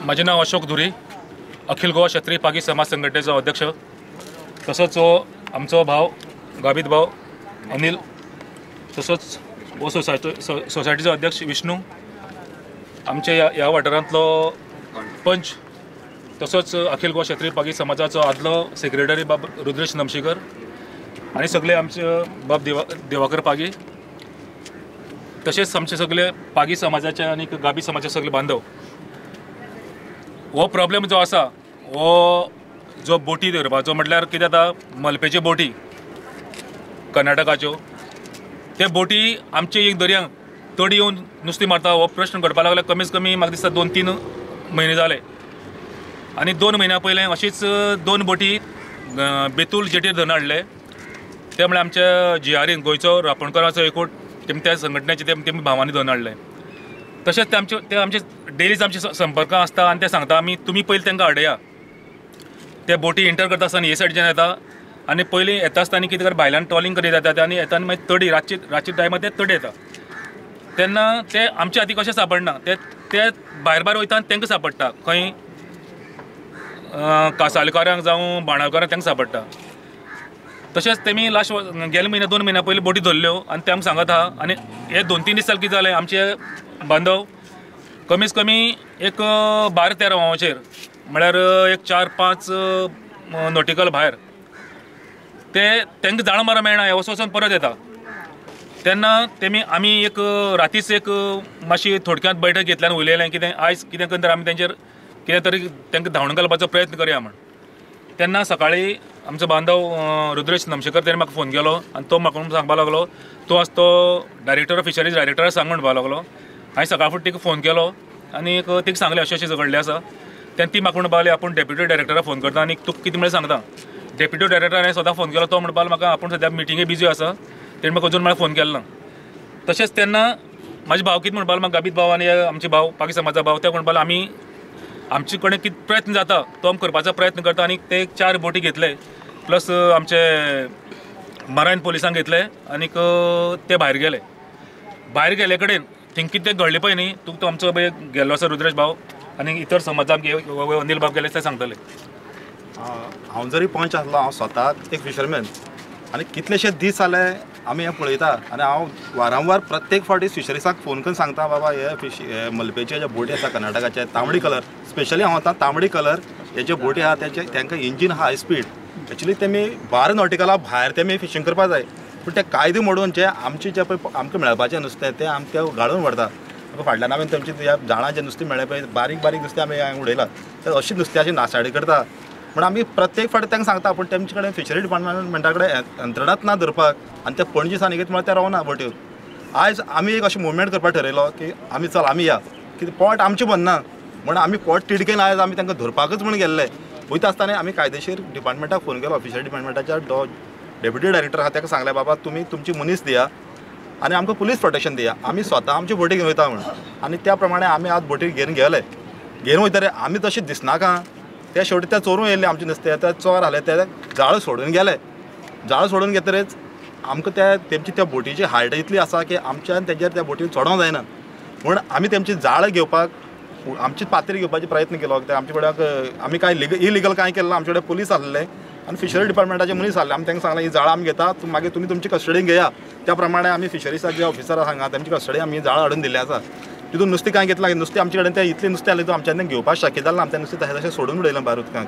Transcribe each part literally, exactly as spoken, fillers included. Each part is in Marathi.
माझे नाव अशोक धुरी, अखिल गोवा क्षत्रिय पागी समाज संघटनेचो अध्यक्ष, तसोच आमचो भाव गाबित भाव अनिल, तसोच हो सोसायटी सोसायटीचो अध्यक्ष विष्णू, आमचे ह्या ह्या वाठारांतलो पंच, तसोच अखिल गोवा क्षत्रिय पागी समाजाचो आदलो सेक्रेटरी बाब रुद्रेश नमशीकर आनी सगळे आमचे बाब देवा देवाकर पागी, तशेंच आमचे सगळे पागी समाजाचे आनी गाबी समाजाचे सगळे बांधव. हो प्रॉब्लेम जो आसा हो जो बोटी धरपाचो म्हटल्यार कितें जाता, मलपेच्यो बोटी कर्नाटकाच्यो ते बोटी आमचे एक दर्यांक तडी येवन नुस्तें मारता हो प्रश्न घडपाक लागला. कमीच कमी म्हाका दिसता दोन तीन म्हयने जाले आनी दोन म्हयन्या पयलें अशीच दोन बोटी बेतूल जेटीर धरून हाडले. ते म्हळ्यार आमच्या जिआरीन गोंयचो रापणकाराचो एकूट तेमी त्या संघटनेचे ते तेमी भावांनी धरून हाडले. तशेंच ते आमचे ते आमचे डेलीज आमचे संपर्कां आसता आनी ते सांगता आमी तुमी पयलीं तांकां आडया. ते बोटी इंटर करता आसतना हे सायडीच्यान येता आनी पयलीं येता आसतना कितें कर भायल्यान ट्रॉलिंग करीत येतात आनी येताना मागीर तडी रातची रातची टायमार ते तडी येता. तेन्ना ते आमच्या हाती कशें सापडना, ते ते भायर भायर वयता आनी तांकां सापडटा, खंय कासालकारांक जावं बाणावकारांक तांकां सापडटा. तशेंच तेमी लास्ट गेले म्हयन्या दोन म्हयन्या पयलीं बोटी धरल्यो आनी ते आमकां सांगत आहा. आनी हे दोन तीन दीस जाले कितें जालें, आमचे बांधव कमीच कमी एक बारा तेरा वांवाचेर म्हळ्यार एक चार पांच नॉटिकल भायर ते तांकां जाळ मारप मेळना, हे वचून वचून परत येता. तेन्ना तेमी आमी एक रातीच एक मातशी थोडक्यांत बैठक घेतल्यान उलयलें कितें आयज कितें करून आमी तेंचेर कितें तरी तांकां धांवण घालपाचो प्रयत्न करया म्हण. तेन्ना सकाळीं आमचो बांधव रुद्रेश नमशेकर तेणें म्हाका फोन केलो आनी तो म्हाका सांगपाक लागलो, तो आसा तो डायरेक्टर ऑफ फिशरीज डायरेक्टराक सांग म्हणपाक लागलो. हांवें सकाळ फुडें तिका फोन केलो आनी तिका सांगलें अशें अशें घडलें आसा. तेन्ना ती म्हाका म्हणपाक लागली आपूण डेप्युटी डायरेक्टराक फोन करता आनी तुका कितें म्हळ्यार सांगता. डेप्युटी डायरेक्टरान सदां फोन केलो, तो म्हणपाक म्हाका आपूण सद्या मिटिंगे बिजी आसा, तेणें म्हाका अजून म्हळ्यार फोन केलो ना. तशेंच तेन्ना म्हाजे भाव कितें म्हणपाक म्हाका गाबीत भाव आनी आमचे भाव पागी समाजा भाव ते म्हणपाक आमी आमचे कडेन कितें प्रयत्न जाता तो आमी करपाचो प्रयत्न करता. आनी ते चार बोटी घेतले प्लस आमचे मरायन पोलिसांक घेतले आनीक ते भायर गेले. भायर गेले कडेन थिंग कितें घडलें पळय न्ही, तुका तो आमचो गेल्लो आसा रुद्रेश भाव आनी इतर समाजाक अनिल भाव गेले ते सांगतले. हांव जरी पंच आसलो, हांव स्वता एक फिशरमॅन आनी कितलेशे दीस जाले आमी हें पळयता आनी हांव वारंवार प्रत्येक फावटी फिशरीसाक फोन करून सांगता बाबा हे फिश हे मलपेचे जे बोटी आसा कर्नाटकाचे तांबडी कलर, स्पेशली हांव आतां तांबडी कलर हे जे बोटी आहा तेचे तांकां इंजीन हाय स्पीड, एक्चुली तेमी बारा नॉटिकला भायर तेमी फिशींग करपा जाय. पूण ते कायदे मोडून जे आमचे जे पळय आमकां मेळपाचें नुस्तें तें आमकां गाळून व्हरता. फाटल्यान हांवें तेमचे ह्या जाळां जें नुस्तें मेळ्ळें पळय बारीक बारीक नुस्तें आमी हांगा उडयलां, तर अशी नुस्त्याची नासाडी करता. म्हण आमी प्रत्येक फावटी तांकां सांगता पूण तेमचे कडेन फिशरी डिपार्टमेंटा कडेन यंत्रणाच ना धरपाक आनी ते पणजी सानिगेत म्हळ्यार ते रावना बोट्यो. आयज आमी एक अशें मुवमेंट करपाक ठरयलो की आमी चल आमी या, कितें पोट आमचें बंदना म्हण आमी पोट तिडकेन आयज आमी तांकां धरपाकच म्हण गेल्ले. वयता आसतना आमी कायदेशीर डिपार्टमेंटाक फोन केलो, फिशरी डिपार्टमेंटाच्या डॉ डेप्युटी डायरेक्टर आहा ताका सांगलें बाबा तुमी तुमची मनीस दिया आनी आमकां पुलीस प्रोटेक्शन दिया, आमी स्वता आमची बोटी घेवन वयता म्हणून. आनी त्या प्रमाणे आमी आज बोटी घेवन गेले. घेवन वयतरे आमी तशें दिसनाका ते शेवटी ते चोरूं येयले आमचे नुस्तें, ते चोर आसले ते जाळ सोडून गेले. जाळ सोडून घेतरेच आमकां त्या तेमची त्या बोटीची हायट इतली आसा की आमच्यान तेजेर त्या बोटीन चोडोंक जायना. म्हूण आमी तेमची जाळ घेवपाक आमची पात्री घेवपाचो प्रयत्न केलो. ते आमचे कडेन आमी कांय लिगल इलिगल कांय केलें ना, आमचे कडेन पुलीस आसले आनी फिशरी डिपार्टमेंटाचे मनीस आसले. आमी तांकां सांगलें ही जाळां आमी घेता, मागीर तुमी तुमची कस्टडीन घेया. त्या प्रमाणे आमी फिशरीसाक जे ऑफिसर आसा तेमची कस्टडी आमी जाळ हाडून दिल्ले आसा. तितून नुस्तें कांय घेतलां, नुस्तें आमचे कडेन तें इतलें नुस्तें आसलें आमच्यान तें घेवपाक शक्य जालें ना, आमी तें नुस्तें तशें तशें सोडून उडयलें भायर उदकांत.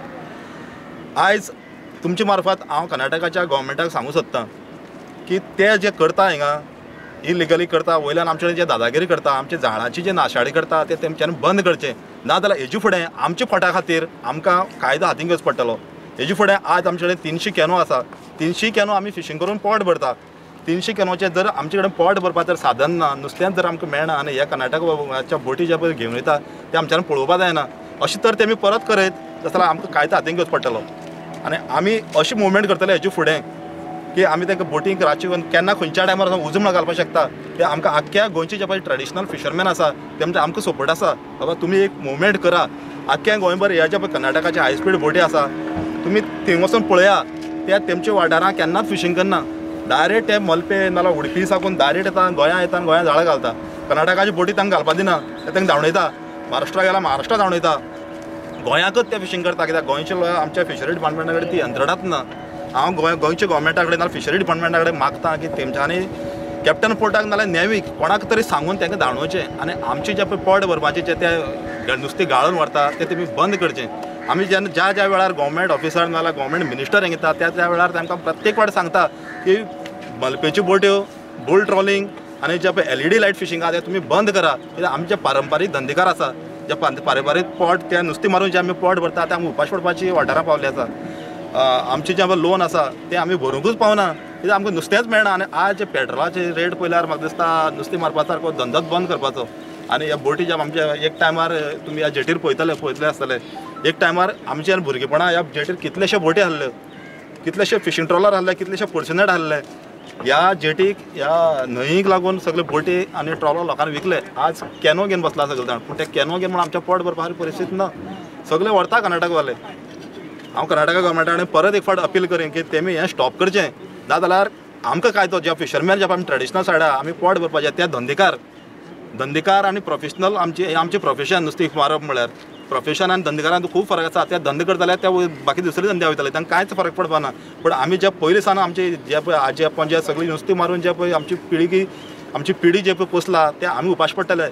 आयज तुमचे मार्फत हांव कर्नाटकाच्या गोवोरमेंटाक सांगूं सोदतां की ते जे करता हिंगा इलिगली करता, वयल्यान आमचे कडेन जे दादागिरी करता, आमचे जाळाची जे नाशाडी करता ते तेमच्यान बंद करचें. नाजाल्यार हेजे फुडें आमच्या पोटा खातीर आमकां कायदो हातीन घेवचो पडटलो. हेजे फुडें आज आमचे कडेन तिनशी कॅनो आसा, तिनशी कॅनो आमी फिशींग करून पोट भरता. तिनशी कॅनोचे जर आमचे कडेन पोट भरपाक जर साधन ना, नुस्त्यान जर आमकां मेळना आनी ह्या कर्नाटकाच्या बोटी जे पळय घेवन वयता ते आमच्यान पळोवपा जायना. अशें तर तेमी परत करयत जाल्यार आमकां कायदो हातीन घेवचो पडटलो. आनी आमी अशी मुवमेंट करतले हेजे फुडें की आमी तांकां बोटींक रातची केन्ना खंयच्या टायमार उजमण घालपाक शकता. ते आमकां आख्ख्या गोंयचे जे पळय ट्रेडिशनल फिशरमॅन आसा तेमचे आमकां सपोर्ट आसा. बाबा तुमी एक मुवमेंट करा, आख्ख्या गोंयभर ह्या जे पळय कर्नाटकाचे हाय स्पीड बोटी आसा तुमी थंय वचून पळया. ते तेमच्या वाठारांत केन्नाच फिशींग करना, डायरेक्ट ते मलपे नाल्यार उडपी साकून डायरेक्ट येता गोंयां येता आनी गोंयां जाळां घालता. कर्नाटकाची बोटी तांकां घालपाक दिना, ते तांकां धांवडयता. महाराष्ट्रा गेल्यार महाराष्ट्रा धांवडयता. गोंयाकच ते फिशींग करता कित्याक गोंयचे आमच्या फिशरी डिपार्टमेंटा कडेन ती यंत्रणाच ना। हांव गोंय गोंयच्या गोवमेंटा कडेन नाल्यार फिशरी डिपार्टमेंटा कडेन मागता की तेमच्यांनी कॅप्टन पोर्टाक नाल्यार नेवीक कोणाक तरी सांगून तांकां धाडोवचें आनी आमचे जे पळय पोर्ट भरपाचे जे ते नुस्तें गाळून व्हरता ते तेमी बंद करचें। आमी जेन्ना ज्या ज्या वेळार गव्हर्मेंट ऑफिसर नाल्यार गव्हर्मेंट मिनिस्टर हें येता त्या त्या वेळार तांकां प्रत्येक फावट सांगता की मलपेच्यो बोट्यो बुल ट्रॉलिंग आनी जे पळय L E D light fishing आहा ते तुमी बंद करा कित्याक आमचे पारंपारीक धंदेकार आसा जे पारंपारीक पोट त्या नुस्तें मारून जे आमी पोट भरता ते आमी उपाश पडपाची वाठारां पावले आसा। आमचे जे लोन आसा ते आमी भरूंकूच पावना कित्याक आमकां नुस्तेंच मेळना आनी आज जे पेट्रोलाचे रेट पळयल्यार म्हाका दिसता नुस्तें मारपा सारको धंदोच बंद करपाचो। आनी ह्या बोटी जे आमचे एक टायमार तुमी ह्या जेटीर पळयतले पळयतले आसतले एक टायमार आमचे भुरगेपणा ह्या जेटीर कितलेशे बोटी आहल्यो कितलेशे फिशींग ट्रॉलर आहले कितलेशे फॉर्च्युनेट आहले। ह्या जेटीक ह्या न्हंयेक लागून सगळे बोटी आनी ट्रॉलर लोकांनी विकले। आज कॅनो घेवन बसला सगळे जाण पूण ते कॅनो घेवन आमच्या पोट भरपा परिस्थिती ना सगळे व्हरता कर्नाटकवाले। हांव कर्नाटका गव्हर्मेंटा कडेन परत एक फावट अपील करेन की तेमी हें स्टॉप करचें ना जाल्यार आमकां काय तो जे फिशरमॅन जे आमी ट्रेडिशनल सायडा आमी पोट भरपाचे ते धंदेकार धंदेकार आनी प्रोफेशनल आमचे आमचे प्रोफेशन नुस्तें मारप म्हळ्यार प्रोफेशन आनी धंदेकारांत खूब फरक आसा। ते धंदे करताले ते बाकी दुसरे धंदे वयताले तांकां कांयच फरक पडपाना पूण आमी जे पयलीं सावन आमचे जे पळय आजी आपोन जे सगळीं नुस्तें मारून जे पळय आमची पिळगी आमची पिढी जे पळय पोसला ते आमी उपाश पडटले।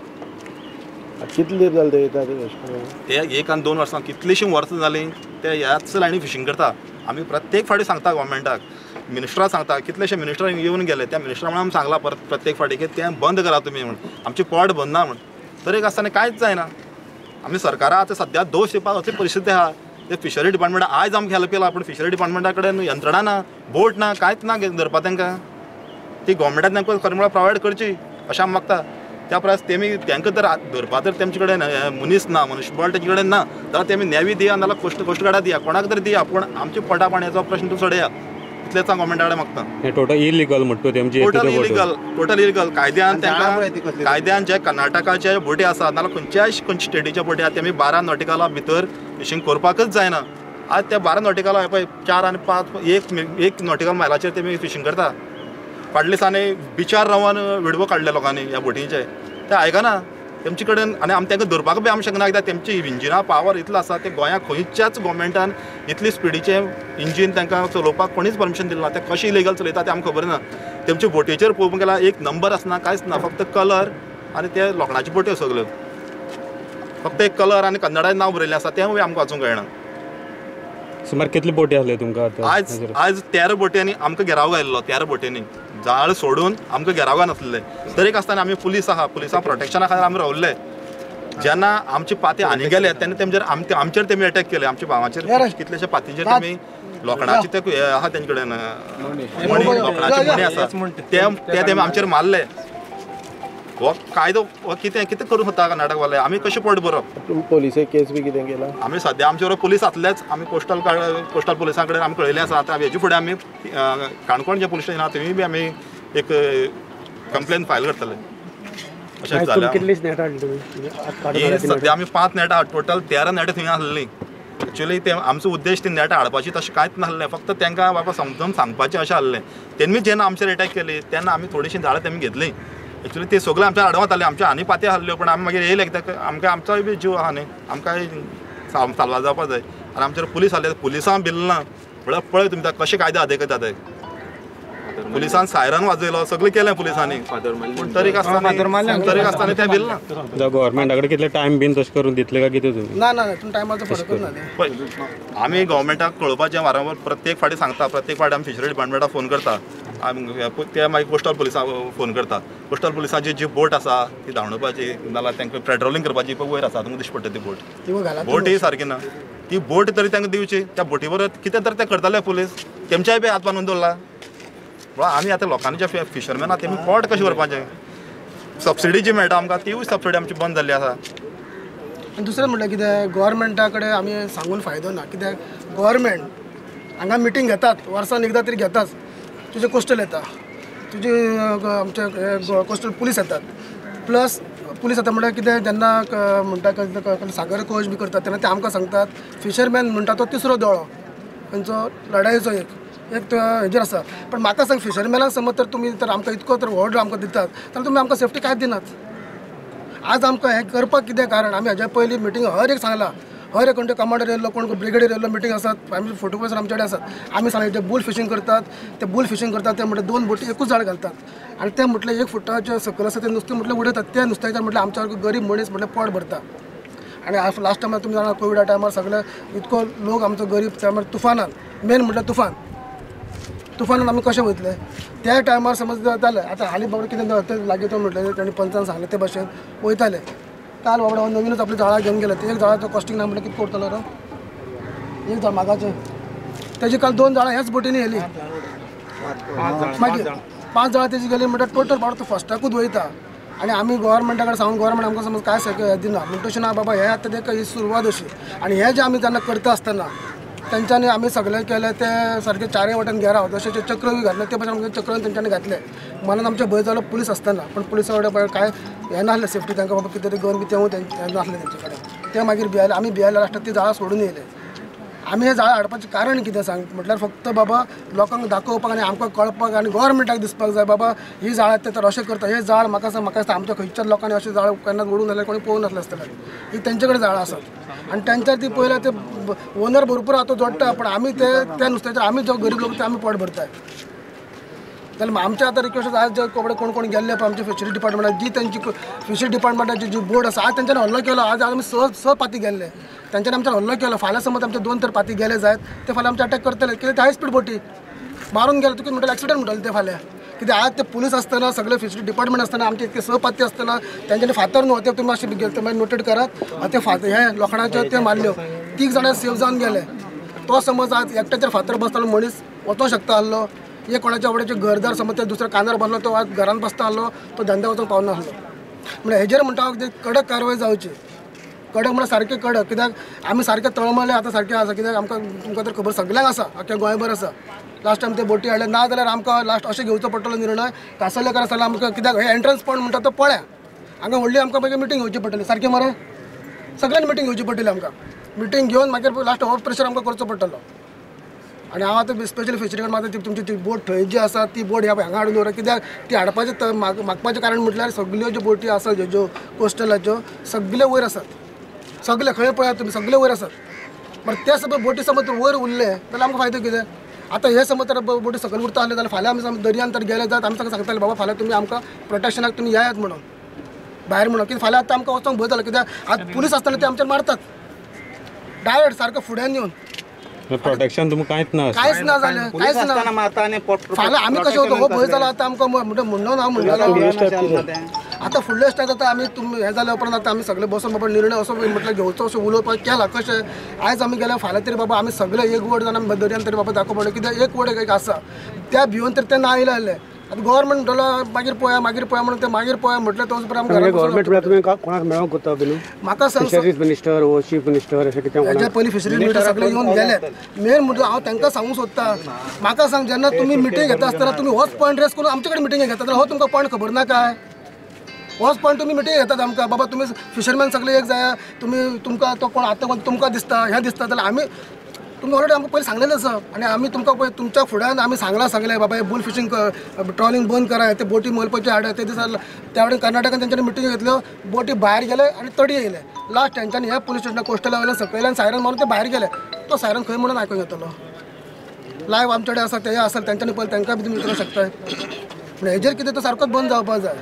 कितले जाले ते एक आनी दोन वर्सां कितलीशीं वर्सां जालीं ते ह्याच लायनी फिशींग करता। आमी प्रत्येक फावटी सांगता गव्हर्मेंटाक मिनिस्टराक सांगता कितलेशे मिनिस्टर येवन गेले त्या मिनिस्टरान आमी सांगला परत प्रत्येक फावटी की तें बंद करा तुमी म्हण आमची पोट बंदना म्हण तरीक आसतना कांयच जायना। आमी सरकारा आतां सद्या दोश दिवपाक अशी परिस्थिती आहा ते फिशरी डिपार्टमेंटा आयज आमकां हेल्प केला पूण फिशरी डिपार्टमेंटा कडेन यंत्रणा ना बोट ना कांयच ना धरपा तांकां ती गव्हर्मेंटान तांकां खरें म्हळ्यार प्रोवायड करची अशें आमी मागता। त्या परस तेमी तांकां तर धरपा तर तेमचे कडेन मनीस ना मनुश्यबळ तेंचे कडेन ना जाल्यार तेमी नेवी दिया नाल्यार कोस्ट कोस्ट गार्डा दिया कोणाक तरी दिया पूण आमचे पोटा पाणयाचो प्रश्न तूं सोडया इतलेंच हांव गव्हर्मेंटा कडेन मागता। हे टोटल इलिगल म्हणटा तेमची टोटल इलिगल टोटल इलिगल कायद्यान तांकां कायद्यान जे कर्नाटकाचे बोटी आसा नाल्यार खंयच्याय खंयच्या स्टेटीचे बोटी आसा तेमी बारा नॉटिकला भितर फिशींग करपाकच जायना। आज त्या बारा नॉटिकला पळय चार आनी पांच एक एक नॉटिकल मायलाचेर तेमी फिशींग करता। फाटल्या दिसांनी बिचार रावन विडवो काडले लोकांनी ह्या बोटींचे ते आयकना तेमचे कडेन आनी आमी तांकां धरपाक बी आमी शकना कित्याक तेमची इंजिना पावर इतलो आसा ते गोंयांत खंयच्याच गव्हर्मेंटान इतली स्पिडीचे इंजीन तांकां चलोवपाक कोणीच परमिशन दिलें ना ते कशें इलिगल चलयता तें आमकां खबर ना। तेमचे बोटीचेर पळोवपाक गेल्यार एक नंबर आसना कांयच ना फक्त कलर आनी ते लोखणाच्यो बोट्यो सगल्यो फक्त एक कलर आनी कन्नडाचें नांव बरयल्लें आसा तेंवूय आमकां वाचूंक कळना। सुमार कितले बोटी आहले तुमकां आतां आज आज तेरा बोटींनी आमकां घेराव घायल्लो तेरा बोटींनी जाळ सोडून आमकां घेराव नासलें तरीक आसतना आमी पुलीस आहा पुलिसां प्रोटेक्शना खातीर आमी रावल्ले। जेन्ना आमचे पाते हानी गेले तेन्ना तेंचेर आमचेर तेमी अटॅक केले आमच्या भावाचेर कितलेशे पातींचेर तेमी लोखणाचे ते हे आहा तेंचे कडेन मणी लोखणाचे मणी आसा ते तेमी आमचेर मारले। हो कायदो हो कितें कितें करूं सोदता कर्नाटकवाले आमी कशें पोट भरप पोलिसे केस बी कितें केला आमी सद्या आमचे बरोबर पुलीस आसलेच आमी कोस्टल कोस्टल पुलिसां कडेन आमी कळयलें आसा आतां हेजे फुडें आमी काणकोण जे पुलीस स्टेशन आहा थंय बी आमी एक कंप्लेन फायल करतले अशें जालें। सद्या आमी पांच नेटां टोटल तेरा नेटां थंय आसलेलीं एक्चुअली ते आमचो उद्देश ती नेटां हाडपाची तशें कांयच नासलें फक्त तांकां बाबा समजून सांगपाचें अशें आसलें। तेमी जेन्ना आमचेर अटॅक केली तेन्ना आमी थोडीशीं झाडां तेमी घेतलीं एक्चुअली ते सगळे आमच्या आडवताले आमच्या आनी पाती आहल्यो पण आमी मागीर येयले कित्याक आमकां आमचोय बी जीव आहा न्ही आमकांय साल्वार जावपा जाय आनी आमचेर पुलीस आहले पुलिसां भिल्ल ना म्हळ्यार पळय तुमी कशें कायदे आदेकता ते पुलिसांन सायरन वाजयलो सगळें केलें पुलिसांनी पूण तरीक आसतना तरीक आसतना ते भिल्ल ना। गव्हर्मेंटा कडेन कितले टायम बीन तशें करून दितले काय कितें तुमी ना ना टायमाचो फरकच ना पळय आमी गव्हर्मेंटाक कळोवपाचें वारंवार प्रत्येक फावटी सांगता प्रत्येक फावटी आमी फिशरी डिपार्टमेंटाक फोन करता ते मागीर कोस्टल पुलिसांक फोन करता कोस्टल पुलिसांची जी बोट आसा ती धांवडोवपाची नाल्यार तांकां पेट्रोलिंग करपाची पळय वयर आसा तुमकां दिश्टी पडटा ती बोट बोट ही सारकी ना ती बोट तरी तांकां दिवची त्या बोटी बरोबर कितें तरी ते करताले पुलीस तेमच्याय बी हात बांदून दवरला म्हळ्यार आमी आतां लोकांनी जे फिशरमॅन आहा तेमी पोट कशें करपाचें सबसिडी जी मेळटा आमकां तिवूय सबसिडी आमची बंद जाल्ली आसा। आनी दुसरें म्हटल्यार कितें गोवोरमेंटा कडेन आमी सांगून फायदो ना कित्याक गोवोरमेंट हांगा मिटींग घेतात वर्सान एकदां तरी घेताच तुजे कोस्टल येता तुजे आमचे कोस्टल पुलीस येतात प्लस पुलीस येता म्हटल्यार कितें जेन्ना म्हणटा सागर कोश बी करतात तेन्ना ते आमकां सांगतात फिशरमॅन म्हणटा तो तिसरो दोळो खंयचो लढायेचो एक एक हेजेर आसा पण म्हाका सांग फिशरमॅनाक समज तर तुमी तर आमकां इतको तर ऑर्डर आमकां दितात जाल्यार तुमी आमकां सेफ्टी कांयच दिनात। आज आमकां हें करपाक कितें कारण आमी हाज्या पयलीं मिटींग हर एक सांगलां हर एक कोणते कमांडर येयल्लो कोण ब्रिगेडियर येयल्लो मिटींग आसात आमी फोटोग्राफर आमचे कडेन आसात आमी सांगले ते बुल फिशींग करतात ते बुल फिशींग करतात ते म्हटल्यार दोन बोटी एकूच जाळ घालतात आनी ते म्हटल्यार एक फुटाचे सकयल आसा ते नुस्तें म्हटल्यार उडयतात त्या नुस्त्याचेर म्हटल्यार आमच्या गरीब मनीस म्हटल्यार पोट भरता आणि लास्ट टायमार तुम्ही जाणा कोविडा टायमार सगळे इतको लोक आमचो गरीब टायमार तुफानान मेन म्हटल्यार तुफान तुफानान आमी कशे वयतले त्या टायमार समज जालें आतां हालीं बाबा कितें ते लागीं तो म्हटलें तांणी पंचान सांगलें ते भाशेन वयताले काल बाबा नवीनच आपली झाडां घेवन गेले ते एक झाडाचो कॉस्टिंग ना म्हटल्यार कितें करतलो रे एक झाड मागाचें तेजी काल दोन झाडां ह्याच बोटींनी येयली मागीर पांच झाडां तेजी गेली म्हटल्यार टोटल बाबा तो फस्टाकूच वयता आणि आम्ही गव्हर्मेंटा कडेन सांगून गव्हर्मेंट आमकां समज काय हें दिना म्हणटा तशें ना बाबा हें आतां तेका ही सुरवात अशी आनी हें जें आमी जेन्ना करता आसतना तेंच्यांनी आमी सगळें केलें ते सारकें चारय वाटेन घेराव जशें ते चक्र बी घातले ते भाशेन आमकां चक्र तेंच्यांनी घातले मनान आमचें भंय जालो पुलीस आसतना पण पुलिसा कडेन काय हें नासलें सेफ्टी तांकां बाबा कितें तरी गन बी तेवूय नासलें तेंचे कडेन ते मागीर भियाले आमी भियाले लास्टाक ती झाडां सोडून येयले आमी हे झाडां हाडपाचें कारण कितें सांग म्हटल्यार फक्त बाबा लोकांक दाखोवपाक आनी आमकां कळपाक आनी गव्हर्मेंटाक दिसपाक जाय बाबा ही झाडां ते तर अशें करता हे झाड म्हाका सांग म्हाका दिसता आमच्या खंयच्याच लोकांनी अशें झाड केन्ना उडून जाल्यार कोणी पळोवंक नासलें आसतलें ही तेंचे कडेन झाडां आसात आनी तेंच्यार ती पयल्या ते ओनर भरपूर आतां जोडटा पण आमी ते त्या नुस्त्याचेर आमी जो गरीब लोक ते आमी पोट भरताय जाल्यार आमचे आतां रिक्वेस्ट आज जे कोण कोण कोण गेल्ले पळय आमचे फिशरी डिपार्टमेंटाक जी तेंची फिशरी डिपार्टमेंटाची जी बोर्ड आसा आज तेंच्यांनी हल्लो केलो आज आमी स स पाती गेल्ले तेंच्यांनी आमच्यार हल्लो केलो फाल्यां समज आमचे दोन तर पाती गेले जायत ते फाल्यां आमचे अटॅक करतले कित्याक ते हाय स्पीड बोटी मारून गेले तुका म्हणटले एक्सिडेंट म्हणटले ते फाल्यां कित्याक आज ते पुलीस आसतना सगळे फिशरी डिपार्टमेंट आसतना आमचे इतके स पाती आसतना तेंच्यांनी फातर न्हू ते तुमी मातशें गेले मागीर नोटेड करात ते फातर हे लोखणाच्यो ते मारल्यो तीग जाणां सेव जावन गेले तो समज आज एकट्याचेर फातर बसतालो मनीस वचोंक शकता आसलो एक कोणाच्या आवडीचे घरदार समज ते दुसऱ्या कांदार बसलो तो आज घरान बसता आसलो तो धंद्या वचूंक पावना आसलो म्हणजे हेजेर म्हणटा हांव कडक कारवाय जावची कडक म्हळ्यार सारकें कडक कित्याक आमी सारकें तळमळ्ळे आतां सारकें आसा कित्याक आमकां तुमकां तर खबर सगल्यांक आसा आख्या गोंयभर आसा लास्ट टायम ते बोटी हाडले ना जाल्यार आमकां लास्ट अशें घेवचो पडटलो निर्णय कासलेकर आसलो आमकां कित्याक हे एंट्रन्स पॉयंट म्हणटा तो पळ्या हांगा व्हडली आमकां मागीर मिटींग घेवची पडटली सारकें मरे सगळ्यांनी मिटींग घेवची पडटली आमकां मिटींग घेवन मागीर लास्ट हो प्रेशर आमकां करचो पडटलो आणि हांव आतां स्पेशली फिशरी मागता ती तुमची ती बोट थंय जी आसा ती बोट ह्या हांगा हाडून दवरा कित्याक ती हाडपाचें मागपाचें कारण म्हटल्यार सगल्यो ज्यो बोटी आसा ज्यो कोस्टलाच्यो सगळे वयर आसात सगळे खंय पळयात तुमी सगळे वयर आसात बरें ते समज बोटी समज वयर उरले जाल्यार आमकां फायदो कितें आतां हे समज तर बोटी सकयल उरता आसले जाल्यार फाल्यां आमी समज दर्यान तर गेले जात आमी तांकां सांगताले बाबा फाल्यां तुमी आमकां प्रोटेक्शनाक तुमी येयात म्हणून भायर म्हणून कित्याक फाल्यां आतां आमकां वचोंक भंय जालो कित्याक आतां पुलीस आसतना ते आमचेर मारतात डायरेक्ट सारको फुड्यान येवन प्रोटेक्शन तुमकां कांयच ना कांयच ना जालें कांयच ना फाल्यां आमी कशें वता हो भंय जाला आतां आमकां म्हणजे म्हणून हांव म्हणटालो आतां फुडले स्टेप आतां आमी तुमी हें जाल्या उपरांत आतां आमी सगळे बसून बाबा निर्णय असो म्हटल्यार घेवचो असो उलोवपाक केला कशें आयज आमी गेल्या फाल्यां तरी बाबा आमी सगळे एक वड जावन आमी दर्यान तरी बाबा दाखोवपाक पडलें कित्याक एक वड एक आसा त्या भिवन तर ते ना आयले आसले आतां गव्हर्मेंट म्हणटलो मागीर पळया मागीर पळया म्हणून ते मागीर पळया म्हटलें तो उपरांत गव्हर्मेंट म्हळ्यार तुमी कोणाक मेळोंक कोत्ता बीन म्हाका सांग फिशरीज मिनिस्टर वो चीफ मिनिस्टर अशें कितें हेच्या पयलीं फिशरीज मिनिस्टर सगळे येवन गेले मेन म्हणजे हांव तांकां सांगूंक सोदता म्हाका सांग जेन्ना तुमी मिटींग घेता आसतना तुमी होच पॉयंट रेस करून आमचे कडेन मिटींग घेता जाल्यार हो तुमकां पॉयंट खबर ना काय होच पॉयंट तुमी मिटींग घेतात आमकां बाबा तुमी फिशरमॅन सगळे एक जाय तुमी तुमकां तो कोण आतां तुमकां दिसता हें दिसता जाल्यार आमी तुमी ऑलरेडी आमकां पयलीं सांगलेलें आसा आनी आमी तुमकां पळय तुमच्या फुड्यान आमी सांगलां सगळें बाबा हे बुल फिशींग ट्रॉलिंग बंद कराय ते बोटी मलपाचे हाडात ते दिसा त्या कडेन कर्नाटकान तेंच्यांनी मिटींग घेतल्यो बोटी भायर गेले आनी तडी येयले लास्ट तेंच्यांनी हे पुलीस स्टेशनाक कोस्टला वयल्यान सकयल्यान सायरन मारून ते भायर गेले तो सायरन खंय म्हणून आयकूंक येतलो लायव्ह आमचे कडेन आसा ते आसा तेंच्यांनी पळय तांकां बी तुमी विचारूंक शकताय पूण हेजेर कितें तो सारकोच बंद जावपाक जाय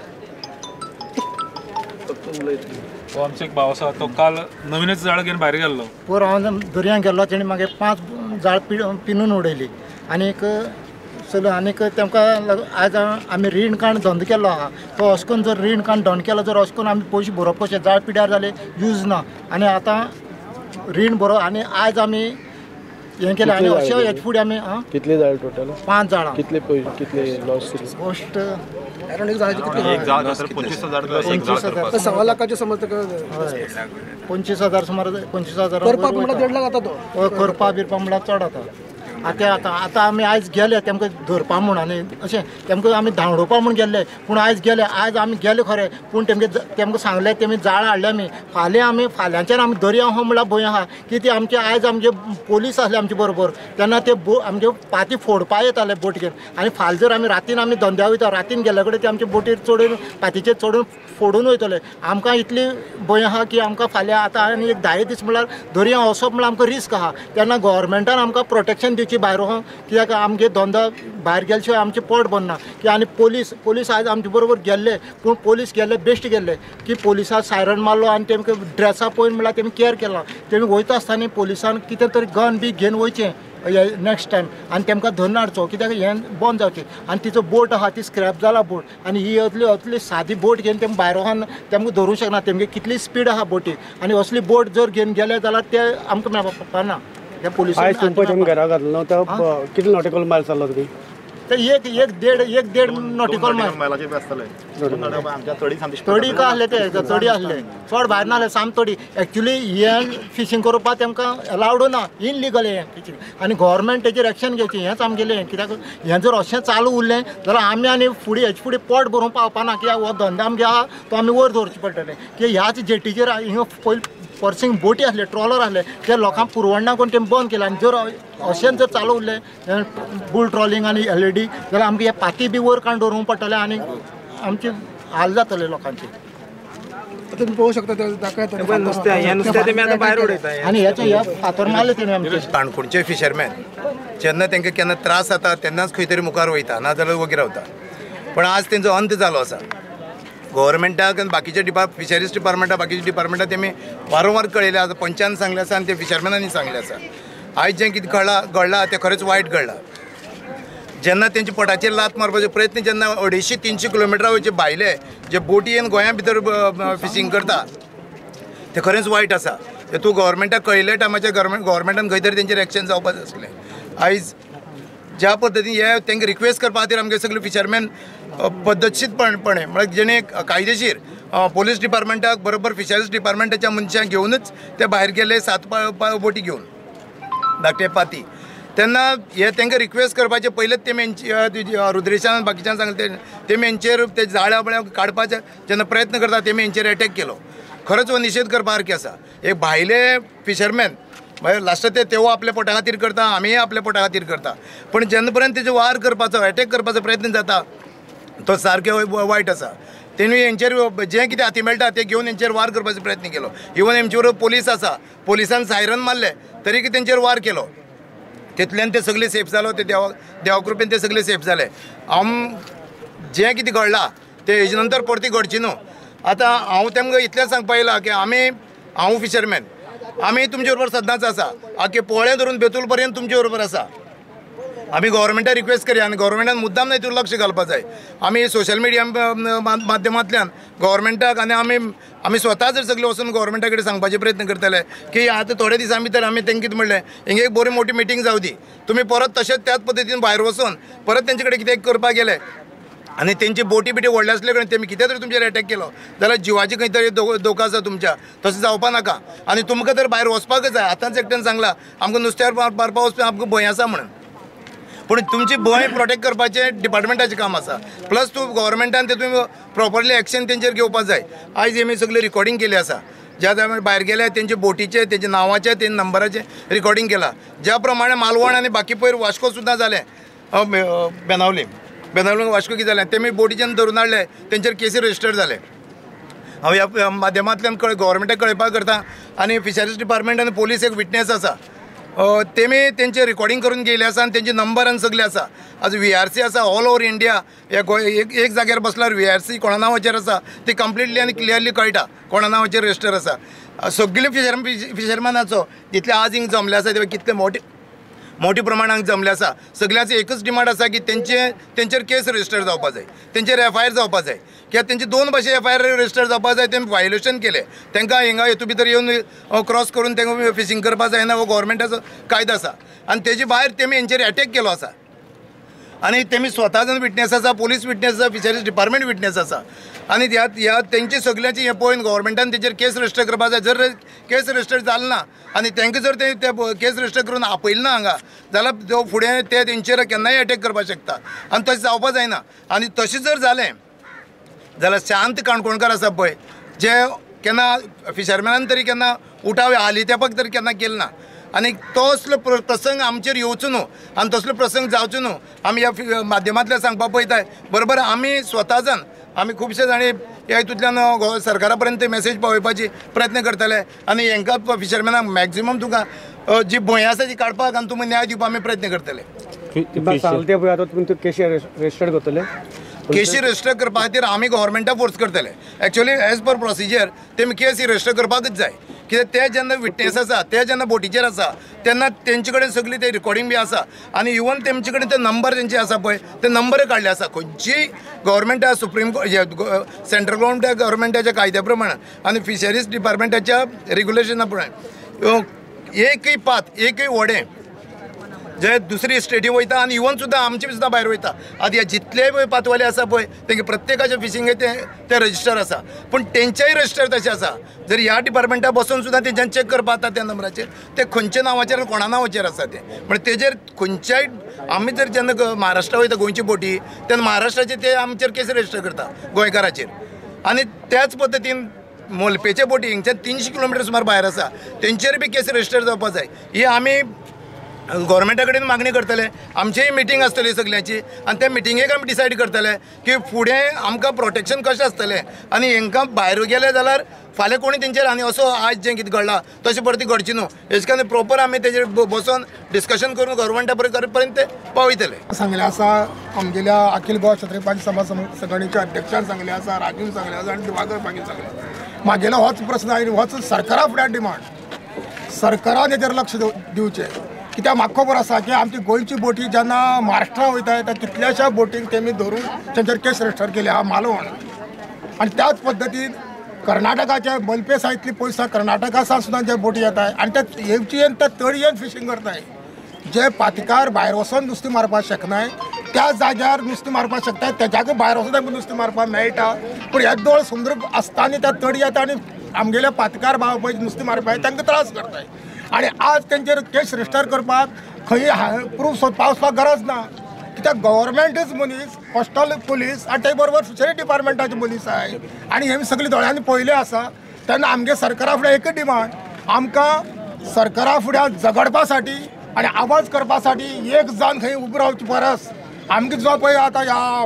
हो आमचो एक भाव आसा तो काल नवीनच झाड घेवन भायर गेल्लो पोर हांव दर्यांत गेल्लो तेणी म्हाका पांच झाड पि पिनून उडयली आनीक चल आनीक तेमकां आयज आमी रीण काण धंदो केल्लो आहा तो अशें करून जर रीण काण धंदो केलो जर अशें करून आमी पयशे भरप कशें झाड पिड्यार जाले यूज ना आनी आतां रीण भरप आनी आयज आमी हें केलें आनी अशें हेचे फुडें आमी कितले झाड टोटल पांच झाडां कितले पयशे कितले लॉस फस्ट अरावंड एक झाडाची कितली एक झाड जाल्यार पंचवीस हजार पंचवीस हजार सव्वा लाखाचे समज हय पंचवीस हजार सुमार पंचवीस हजार करपाक म्हणल्यार देड लाख जाता तो हय करपा बिरपा म्हणल्यार चड जाता आतां आतां आतां आमी आयज गेले तेमकां धरपा म्हूण आनी अशें तेमकां आमी धांवडोवपा म्हूण गेल्ले पूण आयज गेले आयज आमी गेले खरे पूण तेमगे तेमकां सांगलें तेमी जाळ हाडले आमी फाल्यां आमी फाल्यांच्यान आमी दर्या हो म्हणल्यार भंय आहा की ती आमचे आयज आमचे पोलीस आसले आमचे बरोबर तेन्ना ते बो आमगे पाती फोडपा येताले बोट घेवन आनी फाल्यां जर आमी रातीन आमी धंद्या वयता रातीन गेले कडेन ते आमचे बोटीर चडून पातीचेर चडून फोडून वयतले आमकां इतली भंय आहा की आमकां फाल्यां आतां आनी एक धा दीस म्हळ्यार दर्या वचप म्हळ्यार आमकां रिस्क आहा तेन्ना गोव्हर्मेंटान आमकां प्रोटेक्शन दिवची भायर वचोन कित्याक आमगे धंदो भायर गेले शिवाय आमचें पोट भरना की आनी पोलीस पोलीस आयज आमचे बरोबर गेल्ले पूण पोलीस गेल्ले बेश्ट गेल्ले की पोलिसाक सायरन मारलो आनी तेमकां ड्रेसा पळोवन म्हळ्यार तेमी केअर केला तेमी वयता आसतना पोलिसान कितें तरी गन बी घेवन वयचें नेक्स्ट टायम आनी तेमकां धरून हाडचो कित्याक हें बंद जावचें आनी तिचो बोट आहा ती स्क्रॅप जाला बोट आनी ही असली असली सादी बोट घेवन तेम भायर वचोन तेमकां धरूंक शकना तेमगे कितली स्पीड आहा बोटीक आनी असली बोट जर घेवन गेले जाल्यार ते आमकां मेळपाना त्या आयज तुमकां तेमी घरा घातलो तो कितले नॉटिकल मायल्स चल्लो तुमी ते एक एक देड एक देड नॉटिकल मायल मायलाचे बी आसतले आमच्या तडी तडी का आसले ते तडी आसले चड भायर नासले साम तडी एक्चुली हें फिशींग करपाक तेमकां अलावड ना इनलिगल हें फिशींग आनी गोव्हर्मेंट तेजेर एक्शन घेवची हेंच आमगेलें कित्याक हें जर अशें चालू उरलें जाल्यार आमी आनी फुडें हेचे फुडें पोट भरूं पावपाना कित्याक हो धंदो आमगे आहा तो आमी वयर दवरचें पडटलें की ह्याच जेटीचेर हिंगा पयलीं पर्सिंग बोटी आसले ट्रॉलर आसले ते लोकांक पुरवणना करून तेमी बंद केले आनी जर अशेंच जर चालू उरलें बुल ट्रॉलिंग आनी एल ई डी जाल्यार आमगे हे पाती बी वयर काडून दवरूंक पडटलें आनी आमचे हाल जातले लोकांचे तुम्ही पळोवंक शकता ते दाखयता आनी हेचे हे फातर मारले तेणी आमचे काणकोणचे फिशरमॅन जेन्ना तांकां केन्ना त्रास जाता तेन्नाच खंय तरी मुखार वयता नाजाल्यार वगीर रावता पण आज तेंचो अंत जालो आसा गोव्हर्मेंटाक आनी बाकीच्या डिपार्ट फिशरीज डिपार्टमेंटा बाकीच्या डिपार्टमेंटा तेमी वारंवार कळयले आसा पंचान सांगले आसा आनी ते फिशरमॅनांनी सांगले आसा आयज जें कितें घडलां घडलां तें खरेंच वायट घडलां जेन्ना तेंच्या पोटाचेर लात मारपाचो प्रयत्न जेन्ना अडेचशे तिनशे किलोमिटरा वयचे भायले जे बोटी येवन गोंया भितर फिशींग करता तें खरेंच वायट आसा तूं गोव्हर्मेंटाक कळयल्या टायमाचेर गोव्हर्मेंट गोव्हर्मेंटान खंय तरी तेंचेर एक्शन जावपाक जाय आसलें आयज ज्या पद्दतीन हे तेंकां रिक्वेस्ट करपा खातीर आमगे सगळे फिशरमॅन पद्दतशीरपणे म्हळ्यार जेणे कायदेशीर पोलीस डिपार्टमेंटाक बरोबर फिशरीज डिपार्टमेंटाच्या मनशांक घेवनूच ते भायर गेले सात बोटी घेवन धाकटे पाती तेन्ना हे तांकां रिक्वेस्ट करपाचे पयलेच ते मेंचे रुद्रेशान बाकीच्यान सांगले तेमी हेंचेर ते जाळ्या बळ्या काडपाचे जेन्ना प्रयत्न करता तेमी हेंचेर एटॅक केलो खरोच हो निशेध करपा सारकें आसा एक भायले फिशरमॅन म्हळ्यार लास्ट ते तेवो आपल्या पोटा खातीर करता आमीय आपल्या पोटा खातीर करता पण जेन्ना पर्यंत तेजो वार करपाचो एटॅक करपाचो प्रयत्न जाता तो सारकें वायट आसा तेणी हेंचेर जें कितें हाती मेळटा तें घेवन हेंचेर वार करपाचो प्रयत्न केलो इवन हेंचे बरोबर पोलीस आसा पोलिसान सायरन मारले तरी तेंचेर वार केलो तितल्यान ते सगळे सेफ जालो ते देवा देवा कृपेन ते सगळे सेफ जाले आम जें कितें घडलां तें हेजे नंतर परती घडची न्हू आतां हांव तेमकां इतलें सांगपा येयलां की आमी हांव फिशरमॅन आमी तुमचे बरोबर सदांच आसा आख्खे पोळे धरून बेतूल पर्यंत तुमचे बरोबर आसा आमी गोव्हर्मेंटाक रिक्वेस्ट करया आनी गोव्हर्मेंटान मुद्दाम न्हय तुका लक्ष घालपाक जाय आमी सोशल मिडिया माध्यमांतल्यान गोव्हर्मेंटाक आनी आमी आमी स्वता जर सगळे वचून गोव्हर्मेंटा कडेन सांगपाचे प्रयत्न करतले की आतां थोडे दिसां भितर आमी तेंकां कितें म्हणलें हिंगा एक बरी मोठी मिटींग जावं दी तुमी परत तशेंच त्याच पद्दतीन भायर वचून परत तेंचे कडेन कितें करपाक गेले आनी तेंची बोटी बिटी व्हडले आसले कडेन तेमी कितें तरी तुमचेर एटॅक केलो जाल्यार जिवाची खंय तरी धोको आसा तुमच्या तशें जावपा नाका आनी तुमकां तर भायर वचपाकच जाय आतांच एकट्यान सांगलां आमकां नुस्त्यार मारपा वचपी आमकां भंय आसा म्हणून पूण तुमची भंय प्रोटेक्ट करपाचें डिपार्टमेंटाचें काम आसा प्लस तूं गोव्हर्मेंटान ते तुमी प्रॉपरली एक्शन तेंचेर घेवपाक जाय आयज आमी सगळी रिकॉर्डिंग केली आसा ज्या टायमार भायर गेले तेंचे बोटीचे तेंचे नांवाचे तें नंबराचें रिकॉर्डिंग केलां ज्या प्रमाणे मालवण आनी बाकी पयर वास्को सुद्दां जालें बेनावली बेनावली वास्को कितें जालें तेमी बोटीच्यान धरून हाडले तेंचेर केसी रजिस्टर जाले हांव ह्या माध्यमांतल्यान कळ गोव्हर्मेंटाक कळपाक करता आनी फिशरीज डिपार्टमेंट आनी पोलीस एक विटनेस आसा तेमी तेंचे रिकॉर्डिंग करून गेले आसा आनी तेंचे नंबर आनी सगळे आसा आज व्ही आर सी आसा ऑल ओवर इंडिया हे गोंय एक एक जाग्यार बसल्यार व्ही आर सी कोणा नांवाचेर आसा ती कंप्लिटली आनी क्लियरली कळटा कोणा नांवाचेर रजिस्टर आसा सगळे फिशर फिशरमॅनाचो जितले आज हिंग जमले आसा ते कितले मोठे मोठ्या प्रमाणात जमले आसा सगळ्याची एकच डिमांड आसा की तेंचे तेंचेर केस रजिस्टर जावपाक जाय तेंचेर एफ आय आर जावपाक जाय कित्याक तेंचे दोन भाशे एफ आय आर रजिस्टर जावपाक जाय तें वायोलेशन केलें तांकां हिंगा हेतू भितर येवन क्रॉस करून तांकां फिशींग करपाक जायना हो गोव्हर्मेंटाचो कायदो आसा आनी तेजे भायर तेमी हेंचेर एटॅक केलो आसा आणि तेमी स्वता जण विटनेस आसा, पोलीस विटनेस आसा, फिशरीज डिपार्टमेंट विटनेस आसा आणि ह्या ह्या तेंची सगळ्यांची हें पळोवन गव्हर्मेंटान तेचेर केस रजिस्टर करपाक जाय. जर केस रजिस्टर जालें ना आनी तेंकां जर ते केस रजिस्टर करून आपयलें ना हांगा जाल्यार जो फुडें ते तेंचेर केन्नाय अटॅक करपाक शकता आनी तशें जावपाक जायना. आनी तशें जर जालें जाल्यार शांत काणकोणकार आसा पळय जे केन्ना फिशरमॅनान तरी केन्ना उठावे हाली तेपाक तरी केन्ना केलें ना आनी तसलो प्रसंग आमचेर येवचो न्हू आनी तसलो प्रसंग जावचो न्हू आमी ह्या माध्यमांतल्यान सांगपाक पळयताय. बरोबर आमी स्वता जाण आमी खुबशे जाणी ह्या हितूंतल्यान सरकारा पर्यंत मेसेज पावयपाची प्रयत्न करतले आनी हांकां फिशरमॅनाक मॅक्झिमम तुका जी भंय आसा ती काडपाक आनी तुमी न्याय दिवपाक आमी प्रयत्न करतले. सांगते पळय आतां तुमी केसी रजिस्टर करतले. केसी रजिस्टर करपा खातीर आमी गव्हर्मेंटाक फोर्स करतले. एक्चुअली एज पर प्रोसिजर तेमी केस रजिस्टर करपाकच जाय कित्याक ते जेन्ना विटनेस आसा ते जेन्ना बोटीचेर आसा तेन्ना तेंचे कडेन सगळी ते रिकॉर्डिंग बी आसा आनी इवन तेंचे कडेन ते नंबर तेंचे आसा पळय ते नंबर काडले आसा. खंयचीय गव्हर्मेंटा सुप्रीम सेंट्रल गव्हर्मेंटा गव्हर्मेंटाच्या कायद्या प्रमाण आनी फिशरीज डिपार्टमेंटाच्या रेग्युलेशना प्रमाण एकय पात एकय व्हडें जे दुसरी स्टेटी वयता आनी इवन सुद्दां आमचे सुद्दां भायर वयता. आतां हे जितलेय पळय पातवाले आसा पळय तेंगे प्रत्येकाचे फिशींगे ते ते रजिस्टर आसा पूण तेंचेय रजिस्टर तशें आसा. जर ह्या डिपार्टमेंटा बसून सुद्दां तेंच्यान चॅक करपा जाता त्या नंबराचेर ते खंयच्या नांवाचेर आनी कोणा नांवाचेर आसा ते म्हणजे तेजेर खंयच्याय आमी जर जेन्ना महाराष्ट्रा वयता गोंयची बोटी तेन्ना महाराष्ट्राचे ते आमचेर केस रजिस्टर करता गोंयकाराचेर. आनी त्याच पद्दतीन मोलपेचे बोटी हिंगच्यान तिनशे किलोमिटर सुमार भायर आसा तेंचेर बी केस रजिस्टर जावपाक जाय. ही आमी गव्हर्मेंटा कडेन मागणी करतले. आमचीय मिटींग आसतली सगळ्यांची आनी त्या मिटिंगेक आमी डिसायड करतले की फुडें आमकां प्रोटेक्शन कशें आसतलें आनी हांकां भायर गेले जाल्यार फाल्यां कोणी तेंचेर आनी असो आज जें कितें घडलां तशें परती घडची न्हू हेच कारण प्रोपर आमी तेजेर बसून डिस्कशन करून गव्हर्मेंटा पर्यंत ते पावयतले. सांगलें आसा आमगेल्या अखिल गोवा क्षत्रिय समाज संघटनेच्या अध्यक्षान सांगलें आसा, राजून सांगलें आसा आनी दिवाकर पाटील सांगलें. म्हागेलो होच प्रश्न आनी होच सरकारा फुड्यान डिमांड सरकारान हेजेर लक्ष दिवचें. कित्याक म्हाका खबर आसा की आमची गोंयची बोटी जेन्ना महाराष्ट्रा वयता त्या कितल्याशा बोटींक तेमी धरून तेंचेर केस रजिस्टर केले आहा मालवण आनी त्याच पद्दतीन कर्नाटकाचे मलपे सायडली पयस कर्नाटका सावन सुद्दां जे बोटी येताय आनी त्या येवचेन त्या तळयेन फिशींग करताय. जे पातिकार भायर वचून नुस्तें मारपाक शकनाय त्या जाग्यार नुस्तें मारपाक शकतात तेज्याक भायर वचून तांकां नुस्तें मारपाक मेळटा पूण हे दोळ समुद्र आसतना त्या तळी येता आनी आमगेले पातिकार भाव पळय नुस्तें मारपाक तांकां त्रास करताय. आणि आज तेंचेर केस रजिस्टर करपाक खंय प्रूफ सोदपाक वचपाक गरज ना कित्याक गव्हर्मेंटूच मनीस कोस्टल पुलीस आनी ते बरोबर फिशरी डिपार्टमेंटाचे मनीस आहाय आनी हे सगळे दोळ्यांनी पळयले आसा. तेन्ना आमगे सरकारा फुडें एकच डिमांड आमकां सरकारा फुड्यान झगडपा साठी आनी आवाज करपा साठी एक जावन खंय उबो रावचे परस आमगे जो पळय आतां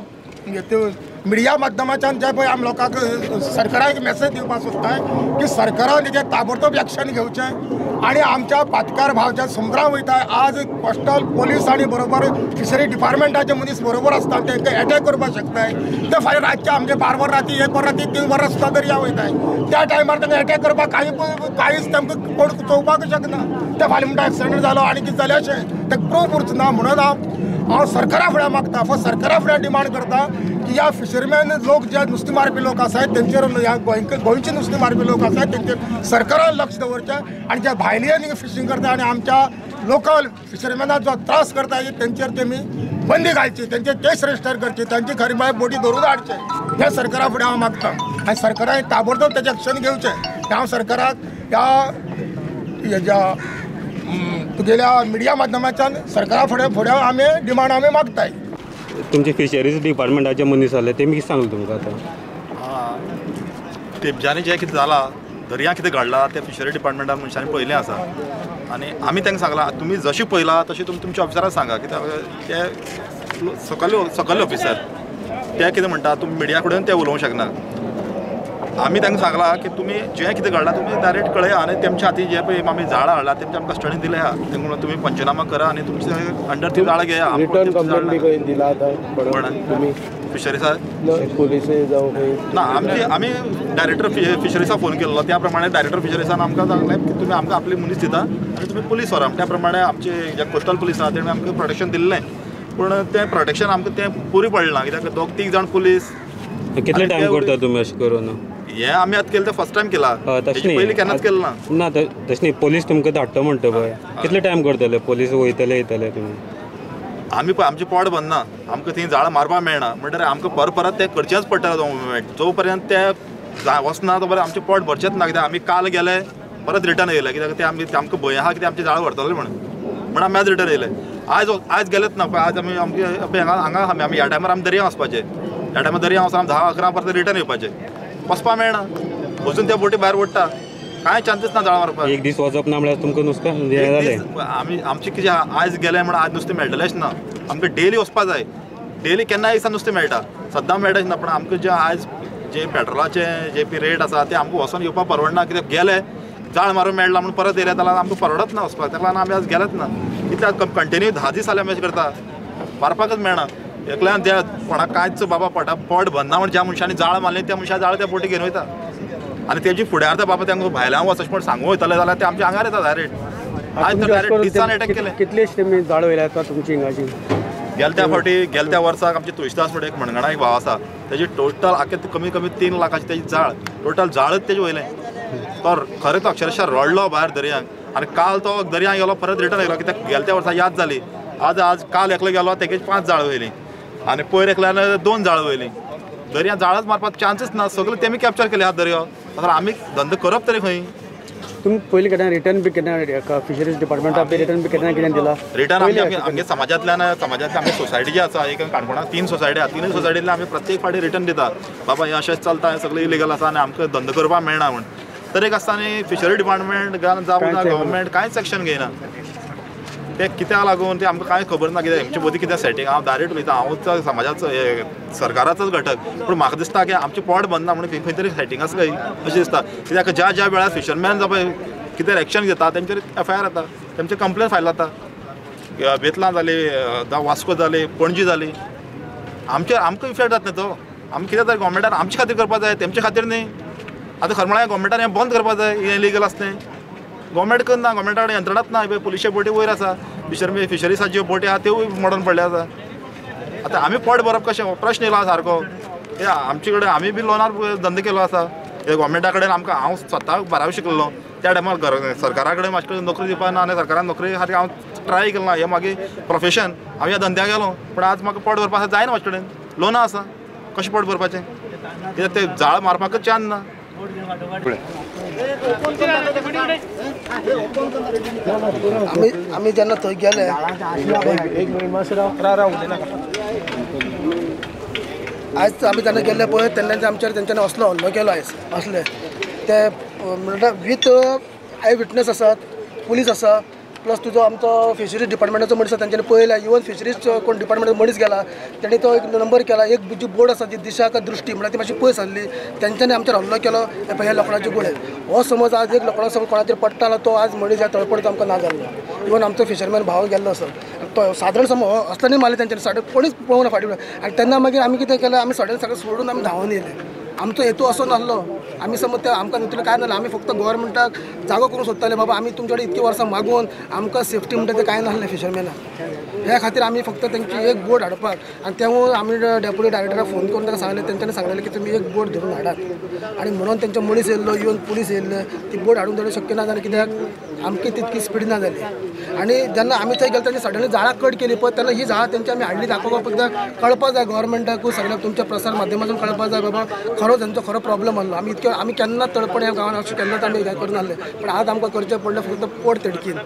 ह्या मिडिया माध्यमाच्यान जे पळय आमी लोकांक सरकाराक मेसेज दिवपाक सोदताय की सरकारान हेजेर ताबडतोब एक्शन घेवचें आनी आमच्या पातकार भावच्या समुद्रांत वयताय आज कोस्टल पोलीस आनी बरोबर फिशरी डिपार्टमेंटाचे मनीस बरोबर आसता तेंकां अटॅक करपाक शकताय. ते फाल्यां रातचे आमचे बारा वर राती एक वर राती तीन वरां सुद्दां दर्या वयताय त्या टायमार तांकां अटॅक करपाक काही कांयच तांकां कोण चोवपाक शकना. ते फाल्यां म्हणटा एक्सिडंट जालो आनी कितें जालें अशें ते प्रूफ उरचना ना म्हणून हांव हांव सरकारा फुड्यान मागता फक्त सरकारा फुड्यान डिमांड करता की ह्या फिशरमॅन लोक जे नुस्तें मारपी लोक आसात तेंचेर ह्या गोंय गोंयचे नुस्तें मारपी लोक आसात तेंचेर सरकारान लक्ष दवरचें आनी जे भायले फिशींग करता आनी आमच्या लोकल फिशरमॅनाक जो त्रास करता तेंचेर तेमी बंदी घालची तेंचे केस रजिस्टर करची तांची खरी म्हळ्यार बोटी धरून हाडचे हे सरकारा फुडें हांव मागता आनी सरकारान ताबडतोब तेजें एक्शन घेवचें. हांव सरकाराक ह्या हेज्या तुगेल्या मिडिया माध्यमाच्यान सरकारा फुडें फुडें आमी डिमांड आमी मागताय. तुमचे फिशरीज डिपार्टमेंटाचे मनीस आले ते मी सांगले तुमकां आतां तेंच्यांनी जें कितें जालां दर्या कितें घडलां तें फिशरी डिपार्टमेंटान मनशांनी पळयलें आसा आनी आमी तांकां सांगलां तुमी जशें पळयलां तशें तुमी तुमच्या ऑफिसराक सांगा कित्याक ते सकयल सकयल ऑफिसर ते कितें म्हणटा तुमी मिडिया कडेन ते उलोवंक शकना. आमी तांकां सांगलां की तुमी जें कितें घडलां तुमी डायरेक्ट कळया आनी तेमच्या हाती जे पळय आमी झाडां हाडला तेमच्या आमकां कस्टडीन दिले आहा तें म्हणून तुमी पंचनामा करा आनी तुमचे अंडर ती झाडां घेया. रिटर्न कंप्लेंट दिला आतां तुमी फिशरीसाक पोलीस जावं ना आमची आमी डायरेक्टर फिशरीसाक फोन केल्लो त्या प्रमाणे डायरेक्टर फिशरीसान आमकां सांगलें की तुमी आमकां आपली मनीस दिता आनी तुमी पुलीस व्हरा त्या प्रमाणे आमचे जे कोस्टल पुलीस आसा तेणें आमकां प्रोटेक्शन दिल्लें पूण तें प्रोटेक्शन आमकां तें पुरी पडलें ना कित्याक दोग तीग जाण पुलीस. कितले टायम करता तुमी अशें करून हें आमी आतां केलें तें फर्स्ट टायम केलां तशें न्ही पयलीं केन्नाच केलें ना. ना तशें न्ही पोलीस तुमकां धाडटा म्हणटा पळय कितले टायम करतले पोलीस वयतले येतले तुमी आमी पळय आमचें पोट भरना, आमकां थंय झाडां मारपाक मेळना म्हणटकीर आमकां परत परत तें करचेंच पडटा तो मुवमेंट. जो पर्यंत ते वचना तो पर्यंत आमचें पोट भरचेंच ना. कित्याक आमी काल गेले परत रिटर्न येयले, कित्याक ते आमी आमकां भंय आहा कित्याक आमचीं झाडां व्हरतले म्हणून म्हणून आमी आज रिटर्न येयले. आज आज गेलेच ना पळय. आज आमी आमचे हांगा हांगा आमी ह्या टायमार आमी दर्या वचपाचे, ह्या टायमार दर्या वचून आमी धा अकरा परत रिटर्न येवपाचे. वचपाक मेळना, वचून त्या बोटी भायर ओडटा, कांय चान्सीस ना झाडां मारपाक. एक दीस वचप ना म्हळ्यार तुमकां नुस्तें जालें. आमी आमचें कितें आज गेले म्हणून आज नुस्तें मेळटलेंच ना. आमकां डेली वचपाक जाय, डेली केन्नाय दिसा नुस्तें मेळटा, सद्दां मेळटाच ना. पूण आमकां जे आज जे पेट्रोलाचे जे पी रेट आसा ते आमकां वचोन येवपाक परवडना. कित्याक गेले जाळ मारून मेळना म्हणून परत येयले जाल्यार आमकां परवडत ना वचपाक. ताका लागून आमी आज गेलेच ना. कित्याक कंटिन्यू धा दीस जाले आमी अशें करता, मारपाकच मेळना. एकल्यान त्या कोणाक कांयच बाबा पोटा पोट भरना म्हण ज्या मनशांनी जाळ मारले त्या मनशां जाळ त्या बोटी घेवन वयता आनी तेजी फुडें आतां बाबा तांकां भायल्यान वच अशें म्हण सांगूं वयतले जाल्यार ते आमच्या आंगार येता डायरेक्ट. आज तर डायरेक्ट दिसान अटॅक केले. कितलेशे तेमी झाडां वयल्या तुमची हिंगाची? गेल्या फावटी गेल्या वर्साक आमचे तुळशीदास म्हणून एक मणगणा एक भाव आसा, तेजी टोटल आख्खे कमी कमी तीन लाखाची तेजी जाळ, टोटल जाळच तेजे वयलें. तो खरेंच अक्षरशः रडलो भायर दर्यांक आनी काल तो दर्यांक गेलो परत रिटर्न येयलो. कित्याक गेल्या वर्सा याद जाली. आज आज काल एकलो गेलो तेगे पांच जाळ वयलीं आनी पयर एकल्यान दोन जाळ वयलीं. दर्या जाळच मारपाक चान्सीस ना. सगळे तेमी कॅप्चर केले आहात दर्यो. तर आमी धंदो करप तरी खंय? तुमी पयलीं केन्ना रिटर्न बी केन्ना फिशरीज डिपार्टमेंटाक बी रिटर्न बी केन्ना कितें दिला? रिटर्न आमी आमगे समाजांतल्यान समाजांतली आमची सोसायटी जी आसा, एक काणकोणांत तीन सोसायटी आहा, तिनूय सोसायटींतल्यान आमी प्रत्येक फावटी रिटर्न दिता. बाबा हें अशेंच चलता, हें सगळें इलिगल आसा आनी आमकां धंदो करपाक मेळना म्हूण. तर एक आसता न्ही फिशरी डिपार्टमेंट जावं ना गव्हर्मेंट कांयच एक्शन घेयना. ते कित्याक लागून ते आमकां कांय खबर ना. कित्याक हेंचे मदीं कितें सेटींग हांव डायरेक्ट उलयता, हांव समाजाचो सरकाराचोच घटक. पूण म्हाका दिसता की आमचें पोट भरना म्हणून खंय तरी सेटींग आसा खंय अशें दिसता. कित्याक ज्या ज्या वेळार फिशरमॅन जो पळय कितें एक्शन घेता तेंचेर एफ आय आर येता, तेंचे कंप्लेन फायल जाता. बेतलां जाली, वास्को जाली, पणजी जाली, आमचे आमकां इफेक्ट जाता न्ही तो. आमी कितें तरी गोवोरमेंटान आमचे खातीर करपाक जाय, तेमचे खातीर न्ही. आतां खरें म्हळ्यार गोवोरमेंटान हें बंद करपाक जाय, हें इलिगल आसा तें. गोवोरमेंट करना, गोवोरमेंटा कडेन यंत्रणाच ना. पळय पुलिशे बोटी वयर आसा, फिशर फिशरीसाच्यो ज्यो बोटी आहा त्योय मोडून पडल्या आसा. आतां आमी पोट भरप कशें हो प्रश्न येयलो सारको. हे आमचे कडेन आमी बी लोनार धंदो केलो आसा. हे गोवोरमेंटा कडेन आमकां हांव स्वता बारावी शिकलेलो, त्या टायमार घर सरकारा कडेन म्हाजे कडेन नोकरी दिवपाक ना आनी सरकारान नोकरी खातीर हांव ट्राय केलो ना. हें मागीर प्रोफेशन, हांव ह्या धंद्याक गेलो. पूण आज म्हाका पोट भरपाक जायना म्हाजे कडेन, लोनां आसा. कशें पोट भरपाचें? कित्याक ते जाळ मारपाकच चान्स ना. आमी आमी जेन्ना थंय गेले आयज आमी जेन्ना गेल्ले पळय तेन्ना आमचेर तेंच्यांनी असलो हल्लो केलो. आयज असले ते म्हणटा वीथ आय विटनस आसात, पुलीस आसा, प्लस तुजो आमचो फिशरीज डिपार्टमेंटाचो मनीस आसा तेंच्यांनी पळयला. इवन फिशरीज कोण डिपार्टमेंटाचो मनीस गेला तेणी तो एक नंबर केला. एक जी बोर्ड आसा जी दिशा का दृश्टी म्हणल्यार ती मातशी पयस आसली, तेंच्यांनी आमचेर हल्लो केलो. हे पळय हे लोकडांचे गुळे. हो समज आज एक लोकडां समज कोणा तरी पडटा जाल्यार तो आज मनीस ह्या तळपडीत आमकां ना जाल्लो. इवन आमचो फिशरमॅन भाव गेल्लो आसा तो सादारण समज हो असल्यानी मारले तेंच्यांनी साडे कोणीच पळोवना फाटीं. आनी तेन्ना मागीर आमी कितें केलें, आमी सडन सगळें सोडून आमी धांवून येयले. आमचो हेतू असो नासलो. आमी समज ते आमकां न्हिदले काय नासलें. आमी फक्त गोवोरमेंटाक जागो करूंक सोदताले. बाबा आमी तुमचे कडेन इतकी वर्सां मागून आमकां सेफ्टी म्हणटा तें कांय नासलें फिशरमॅनाक. ह्या खातीर आमी फक्त तेंची एक बोट हाडपाक आनी तेवूय आमी डेप्युटी डायरेक्टराक फोन करून ताका सांगलें. तेंच्यांनी सांगलेलें की तुमी एक बोट धरून हाडात आनी म्हणून तेंचे मनीस येयल्लो, इवन पुलीस येयल्ले. ती बोट हाडून तेवढें शक्य ना जालें कित्याक आमची तितकी स्पीड ना जाली. आनी जेन्ना आमी थंय गेले तेन्ना सडनली झाडां कट केली पळय तेन्ना ही झाडां तेंची आमी हाडली दाखोवपाक कित्याक कळपाक जाय गोवोरमेंटाकूय सगळ्याक तुमच्या प्रसार माध्यमांतून कळपाक जाय बाबा खरो तेंचो खरो प्रॉब्लम आसलो. आमी इतके आमी केन्ना तळपण ह्या गांवांत अशें केन्नाच आमी हें करून नासलें. पूण आज आमकां करचें पडलें फक्त पोट तिडकीन.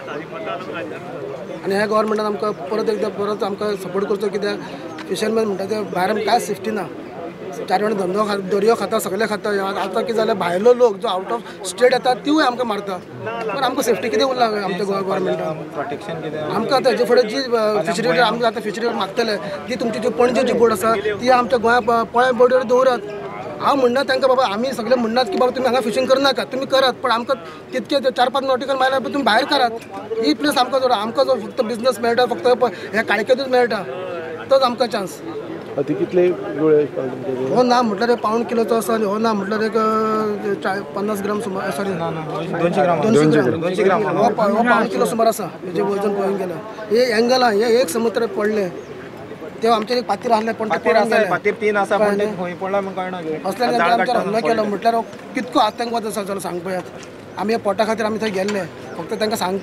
आनी ह्या गोवोरमेंटान आमकां परत एकदां परत आमकां सपोर्ट करचो कित्याक फिशरमॅन म्हणटा ते भायर आमकां कांयच सेफ्टी ना. चार जाण धंदो खा दर्यो खाता सगळें खाता. आतां कितें जालें भायलो लोक जो आवट ऑफ स्टेट येता तिवूय आमकां मारता. पण आमकां सेफ्टी कितें उरला आमच्या गोवोरमेंटान? प्रोटेक्शन कितें आमकां आतां हेजे फुडें जी फिशरी आमी आतां फिशरी मागतले ती तुमची जी पणजी जी बोर्ड आसा ती आमच्या गोंया पळय बोर्डीर दवरात. हांव म्हणना तांकां बाबा आमी सगळे म्हणनात की बाबा तुमी हांगा फिशींग करनाका, तुमी करात, पण आमकां तितके चार पांच नॉटिकल मायल्यार तुमी भायर करात. ही प्लेस आमकां जोड आमकां जो फक्त बिजनस मेळटा फक्त ह्या काळकेतूच मेळटा तोच आमकां चान्स. ती कितले गुळे? हो ना म्हटल्यार पाऊण किलोचो आसा आनी हो ना म्हटल्यार एक पन्नास ग्राम सुमार सॉरी दोनशे ग्राम दोनशे ग्राम हो पाऊण किलो सुमार आसा. हेजें वजन पळोवन गेल्यार हे एंगलां हे एक समुद्र पडले ते आमचे एक पातीर आहले पण पातीर तीन आसा पण ते खंय पडला म्हाका कळना. असल्या नंतर आमच्यावर हल्लो केलो म्हटल्यार कितको आतंकवाद आसा जाल्यार सांग पळयात. आमी ह्या पोटा खातीर आमी थंय गेल्ले फक्त तांकां सांगपाक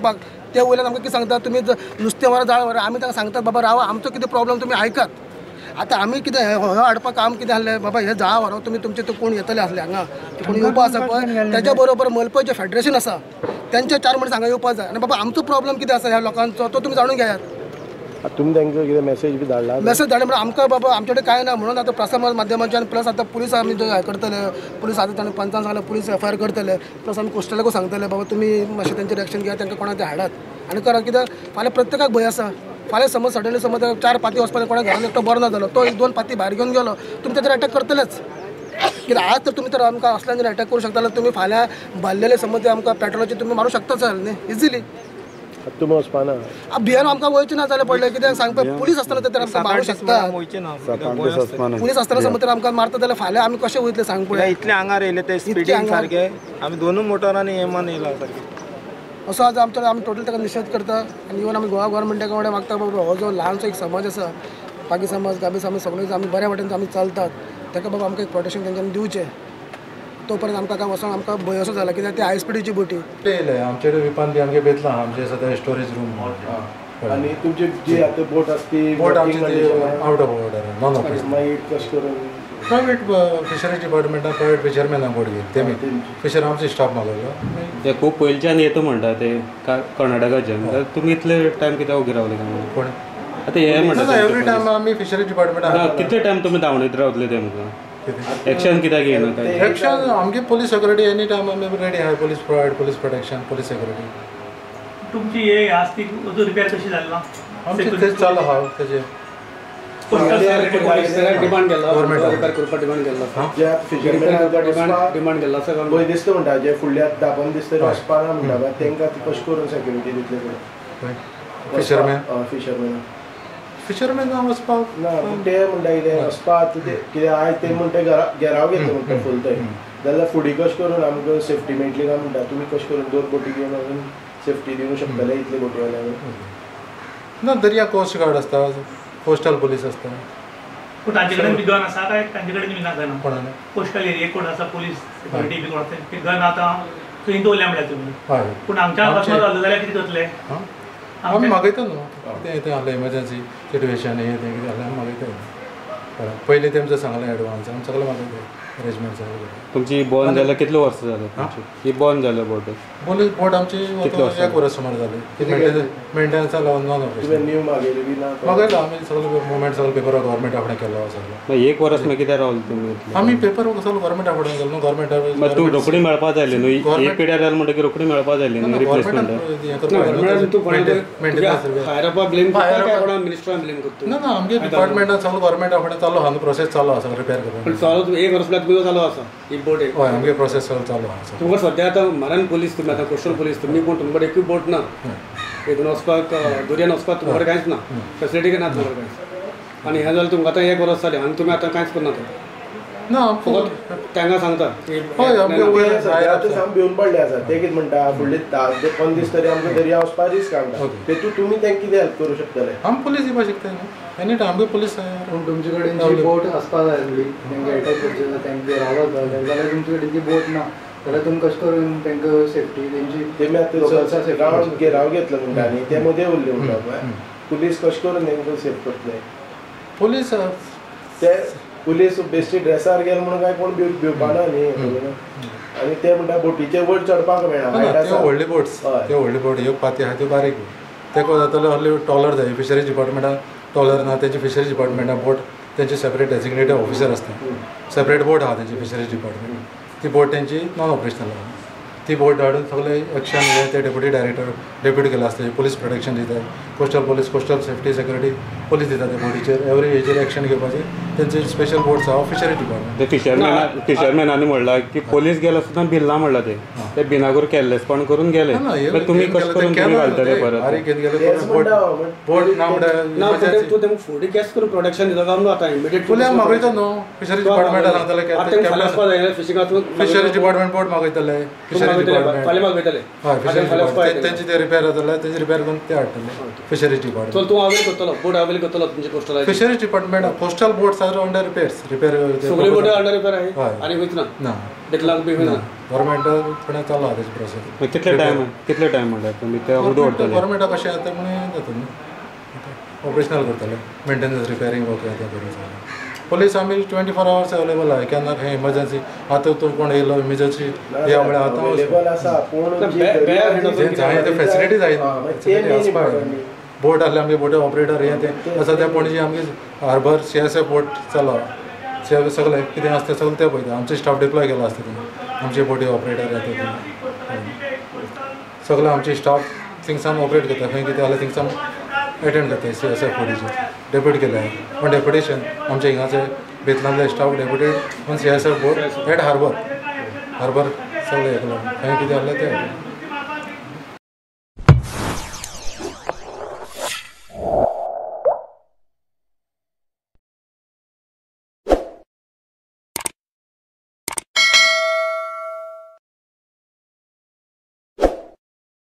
ते वयल्यान आमकां कितें सांगता तुमी नुस्तें व्हरा जाळ व्हरा आमी तांकां सांगतात बाबा रावा आमचो कितें प्रॉब्लम तुमी आयकात आतां आमी कितें हो हाडपाक काम कितें आहलें बाबा हे जाळ व्हरो तुमी तुमचे तो कोण येतले आसले हांगा ते कोण येवपा आसा पळय त्याच्या बरोबर मलपय जे फेडरेशन आसा त्यांचे चार म्हणून हांगा येवपा जाय आनी बाबा आमचो प्रॉब्लम कितें आसा ह्या लोकांचो तो तुमी जाणून घेयात तुमी तांकां कितें मेसेज बी धाडला मेसेज धाडले म्हणजे आमकां बाबा आमचे कडेन कांय ना म्हणून आतां प्रसार माध्यमांच्यान प्लस आतां पुलीस आमी हें करतले पुलीस आतां ताणें पंचान सांगलें पुलीस एफ आय आर करतले प्लस आमी कोस्टलाकूय सांगतले बाबा तुमी मातशें तेंचें रिएक्शन घेयात तांकां कोणाक ते हाडात आनी करा कित्याक फाल्यां प्रत्येकाक भंय आसा फाल्यां समज सडनली समज चार पाती वचपाक कोणा घरान एकटो बरो ना जालो तो एक दोन पाती भायर घेवन गेलो तुमी ताचेर अटॅक करतलेच कित्याक आज तर तुमी तर आमकां असल्यान जर अटॅक करूं शकता जाल्यार तुमी फाल्यां बाल्लेले समज ते आमकां पेट्रोलाचे तुमी मारूं शकता सर न्ही इजिली तुमी वचपाना भियान आमकां वयचें ना जाल्यार पडलें कित्याक सांगपा पुलीस आसतना तर आमकां मारूं शकता पुलीस आसतना समज तर आमकां मारता जाल्यार फाल्यां आमी कशें वयतले सांग पळय इतले आंगार येयले ते स्पिडीन सारके आमी दोनूय मोटरांनी हेमान येयला सारके असो आज आमच्या आमी टोटल ताका निशेध करता आनी इवन आमी गोवा गोवोरमेंटा कडेन मागता बाबा हो जो ल्हानसो एक समाज आसा बाकी समाज गाबी समाज सगळे आमी बऱ्या वाटेन आमी चलतात ताका बाबा आमकां एक प्रोटेक्शन तेंच्यांनी दिवचें तो पर्यंत आमकां काय वचोन आमकां भंय असो जाला कित्याक ते हाय स्पिडीची बोटी येयले आमचे कडेन विपान बी आमगे बेतला आमचे सद्या स्टोरेज रूम आनी तुमची जी आतां बोट आसा ती बोट आमची आउट ऑफ ऑर्डर नॉन ऑफ मागीर कशें करून प्रायवेट फिशरीज डिपार्टमेंटान प्रायवेट फिशरमॅनाक बोट घेतली तेमी फिशर आमचो स्टाफ मागयलो ते खूब पयलींच्यान येता म्हणटा ते कर्नाटकाच्यान तर तुमी इतले टायम कित्याक उगी रावले काय कोण आतां हे म्हणटा एवरी टायम आमी फिशरीज डिपार्टमेंटान कितले टायम तुमी धांवणीत रावतले तेमकां एक्शन कित्याक घेयना काय एक्शन आमगे पुलीस सेक्युरिटी एनी टायम आमी रेडी आहाय police provide police protection police security तुमची हे आस्ती रिपेअर कशी जाली ना आमचे तेच चालू आहा तेजे डिमांड केला रिपेअर करपाक डिमांड केला जे फिशरमॅन डिमांड केला सगळ्या भंय दिसता म्हणटा जे फुडल्या धापन दिसता वचपाना म्हणटा तांकां कशें करून सेक्युरिटी दितले फिशरमॅन फिशरमॅन फिशरमॅन हांव वचपाक ना ते म्हणटा कितें वचपाक कितें आयज ते म्हणटा घेराव घेतलो म्हणटा फूल टायम जाल्यार फुडें कशें करून आमकां सेफ्टी मेळटली काय म्हणटा तुमी कशें करून दोन बोटी घेवन वचून सेफ्टी दिवंक शकतले इतले बोटी वाल्याक ना दर्या कोस्ट गार्ड आसता पोस्टल पुलीस आसता पूण तांचे कडेन बी गन आसा काय तांचे कडेन बी ना गन कोणाले पोस्टल एरिया कोण आसा पुलीस सिक्युरिटी बी कोण आसा ते गन आतां थंय दवरल्या म्हणल्यार तुमी हय पूण हांगच्या वचून जालें जाल्यार कितें करतले आमी मागयता न्हू कितें कितें आहलें इमर्जन्सी सिट्युएशन हें तें कितें आहलें आमी मागयता पयलीं तेमचें सांगलें एडवान्स आमी सगळें मागयता अरेंजमेंट सगळें तुमची बंद जाल्यार कितले वर्स जाले तुमची ही बंद जाल्या बोट बोली बोट आमची एक वर्स सुमार जाली मेंटेनन्सा लागून नॉन ऑपरेशन न्यू मागयली बी ना मागयला आमी सगळें मुवमेंट सगळें पेपर गव्हर्मेंटा फुडें केलो सगळो एक वर्स मागीर कित्याक रावले तुमी आमी पेपर सगळो गव्हर्मेंटा फुडें गेलो न्हू गव्हर्मेंटा तूं रोखडी मेळपा जायली न्हू एक पिड्यार जालें म्हणटकीर रोखडी मेळपा जायली न्हू रिप्लेसमेंट ना ना आमगे डिपार्टमेंटान सगळो गव्हर्मेंटा फुडें चालू आहा न्हू प्रोसेस चालू आहा सगळो रिपेर करपाक एक वर्स तुमचो चालू आसा ही बोट हय आमगे प्रोसेस सगळो चालू आहा तुमकां सद्या आतां मरान पुलीस तुमी आतां कोस्टल पुलीस तुमी पूण तुमचे कडेन एकूय बोट ना हितून वचपाक दर्यान वचपाक तुमचे कडेन कांयच ना फेसिलिटी काय ना तुमचे कडेन आनी हें जाल्यार तुमकां आतां एक वर्स जालें आनी तुमी आतां कांयच करनात ना फकत तांकां सांगता हय आमगे साम भिवन पडले आसा ते कितें म्हणटा फुडले धा ते पंदरा दीस तरी आमकां दर्या वचपाक रिस्क हाडटा तेतून तुमी तांकां कितें हेल्प करूं शकतले आमी पुलीस येवपाक शकता न्हू एनी टायम आमगे पुलीस पूण तुमचे कडेन जी बोट आसपाक जाय आसली तांकां अटॅक करचे ना तांकां रावत जाय जाल्यार तुमचे कडेन ती बोट ना जाल्यार तुमी कशें करून तांकां सेफ्टी तेंची तेमी आतां रावंड घेराव घेतलो म्हणटा न्ही ते मदें उरले म्हणटा पळय पुलीस कशें करून तांकां सेफ करतले पुलीस ते पुलीस बेश्टी ड्रेसार गेले म्हणून काय कोण भिवपाना न्ही आनी ते म्हणटा बोटीचे वयर चडपाक मेळना त्यो व्हडली बोट्स त्यो व्हडली बोट ह्यो पाती आहा त्यो बारीक तेका जातालो ahli टॉलर जाय फिशरीज डिपार्टमेंटान टॉलर ना तेंची फिशरीज डिपार्टमेंटान बोट तेंचे सेपरेट डेजिग्नेटेड ऑफिसर आसता सेपरेट बोट आहा तेंची फिशरीज डिपार्टमेंट ती बोट तेंची नॉन ऑपरेशनल आहा ती बोट धाडून सगळे एक्शन हे ते डेप्युटी डायरेक्टर डेप्युटी केला आसता पुलीस प्रोटेक्शन दितात coastal police coastal safety security police दितात त्या बोटीचेर एवरी हेचेर एक्शन घेवपाचें तेंचे स्पेशल बोट्स आहा फिशरीज डिपार्टमेंट ते फिशरमॅन फिशरमॅनांनी म्हणला की पुलीस गेलो सुद्दां भिल्ला म्हणला ते ते बिनागूर केर्लेसपण करून गेले तुमी कशें करून तुमी घालतले परत बोट ना म्हणटा तूं तेंकां फुडें केस करून प्रोटेक्शन दिता काय आतां इमिडिएट पुलीस मागयता न्हू फिशरीज डिपार्टमेंटान सांगतले फिशरीज डिपार्टमेंट बोट मागयतले फिशरीज डिपार्टमेंट फाल्यां मागयतले हय फिशरीज तेंची ते रिपेअर जाल्यार तेजे रिपेअर करून ते हाडटले फिशरीज डिपार्टमेंट. चल तूं अवेल करतलो बोट अवेल करतलो तुमचे coastal fisheries department coastal boats are under repairs repair सगळे बोट अंडर रिपेअर आहे आणि वयतना ना देखलाक बी वयना गव्हर्मेंटा चला तेजी प्रोसेस. कितले टायम कितले टायम म्हणल्यार तुमी ते उडवतले गव्हर्मेंटा कशें जाता म्हणून जाता न्हू ऑपरेशनल करतले मेंटेनन्स रिपेअरिंग ओके ते करून. पोलीस आमी ट्वेंटी फोर आवर्स अवेलेबल आहे केन्ना खंय इमर्जन्सी आतां तूं कोण येयलो इमर्जन्सी या वेळार आतां अवेलेबल आसा पूण जाय ते फेसिलिटी जाय बोट आहले आमगे बोटी ऑपरेटर हे ते आसा त्या पणजी आमगे harbour C S F boat चला सी एस सगळें कितें आसता सगळें ते पळयता. आमचे स्टाफ डिप्लॉय केलो आसता थंय आमचे बोटी ऑपरेटर येता सगळे आमचे स्टाफ थिंगसान ऑपरेट करता खंय कितें जाल्यार थिंगसान अटेंड करता सी एस एफ बोटीचे डेप्युट केले पण डेप्युटेशन आमचे हिंगाचे बेतलांतले staff deputed on C S F boat at harbour harbour सगळे हे केला खंय कितें जाल्यार ते